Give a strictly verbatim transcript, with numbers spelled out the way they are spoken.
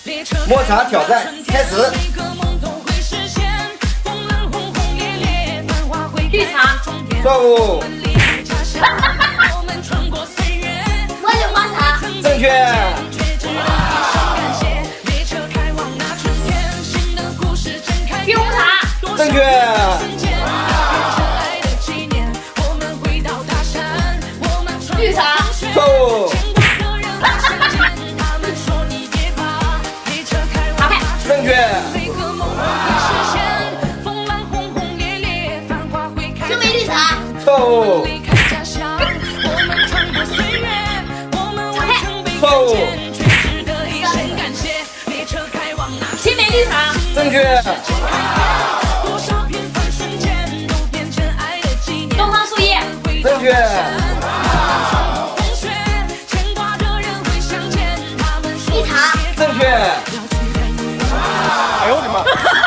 摸茶挑战开始。 绿茶， 错误。 我有抹茶， 正确。 冰红茶， 正确。 绿茶， 错误。 茶派， 正确。 青梅绿茶， 错误。 茶派， 错误。 青梅绿茶， 正确。 东方树叶， 正确。 绿茶， 正确。哎呦我的妈！